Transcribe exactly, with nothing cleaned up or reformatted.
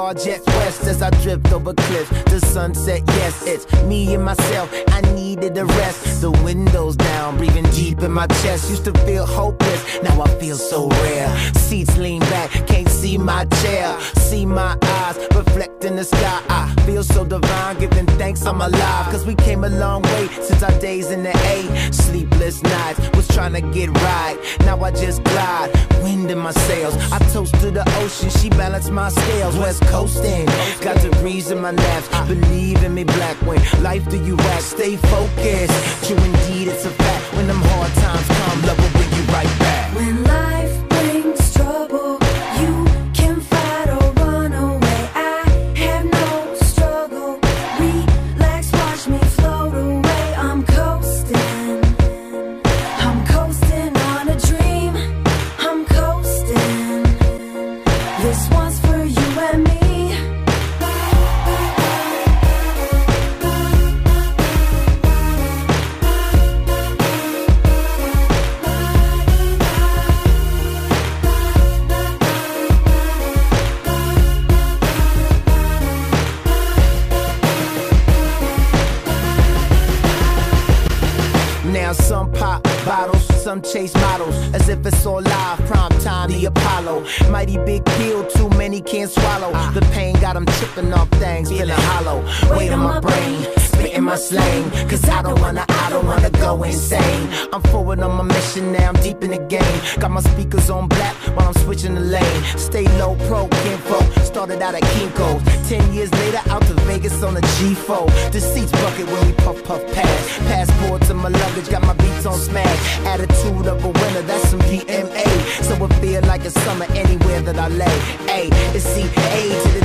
car jet west as I drift over cliffs. The sunset, yes, it's me and myself. I needed a rest. The windows down, breathing deep in my chest. Used to feel hopeless, now I feel so rare. Seats lean back, can't see my chair. See my eyes reflect in the sky. I feel so divine, giving thanks I'm alive. Cause we came a long way since our days in the A. Sleepless nights, was trying to get right. Now I just glide, wind in my sails. I toast to the ocean, she balanced my scales. West coasting, got degrees in my naps. Believe in me, black, when life do you act. Stay focused, true indeed it's a fact. When them hard times come, love will bring you right back. When life brings trouble, you can fight or run away. I have no struggle, relax, watch me float away. I'm coasting, I'm coasting on a dream. I'm coasting, this one's for you and me. Now some pop bottles, some chase models, as if it's all live, prime time, the Apollo. Mighty big pill, too many can't swallow. The pain got them tripping off things, feeling hollow. Weight on my brain, spitting my slang. Cause I don't wanna, I don't wanna go insane. I'm forward on my mission now, I'm deep in the game. Got my speakers on black while I'm switching the lane. Stay low, pro, kinfolk, started out at Kinko's. Ten years later, out to Vegas on a G four. The seats bucket when we puff, puff, pass. Passport to my luggage, got my beats on smash. Attitude of a winner, that's some D M A. So it feel like it's summer anywhere that I lay. A, it's C A to